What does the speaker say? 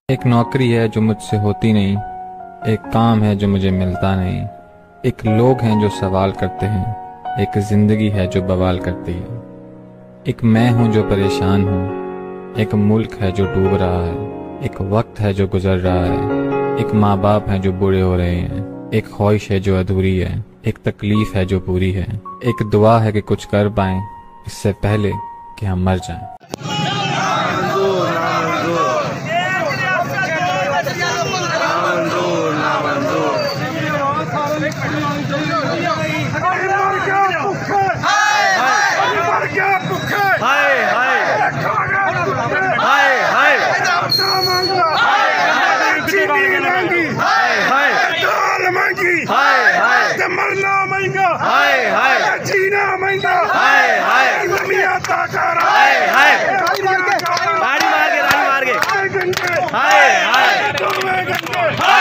एक नौकरी है जो मुझसे होती नहीं, एक काम है जो मुझे मिलता नहीं, एक लोग हैं जो सवाल करते हैं, एक जिंदगी है जो बवाल करती है। एक मैं हूँ जो परेशान हूँ, एक मुल्क है जो डूब रहा है, एक वक्त है जो गुजर रहा है, एक माँ बाप है जो बूढ़े हो रहे हैं, एक ख्वाहिश है जो अधूरी है, एक तकलीफ है जो पूरी है, एक दुआ है कि कुछ कर पाएं इससे पहले कि हम मर जाएं। मरना महंगा, जीना महंगा, गाड़ी मार के